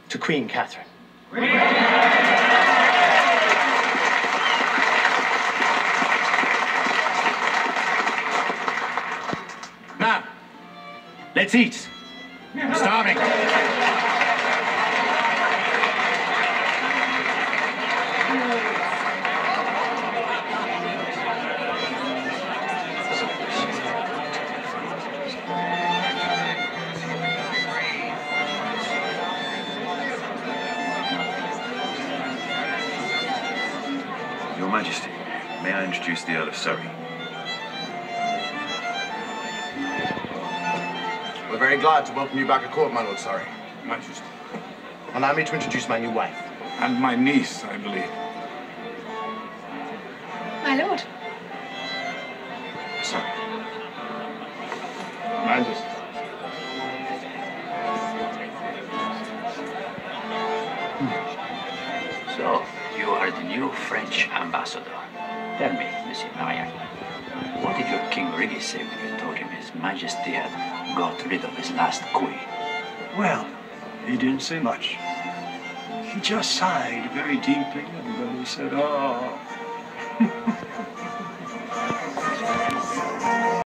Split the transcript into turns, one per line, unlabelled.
to Queen Catherine. Now, let's eat. I'm starving.
Your Majesty, may I introduce the Earl of Surrey?
We're very glad to welcome you back at court, my Lord Surrey.
Majesty.
Allow me to introduce my new wife.
And my niece, I believe.
My lord.
Sir. Majesty.
So, you are the new French ambassador. Tell me, Monsieur Mariac, what did your King really say when you told him His Majesty had got rid of his last queen?
Well, he didn't say much. He just sighed very deeply and then he said, "Oh."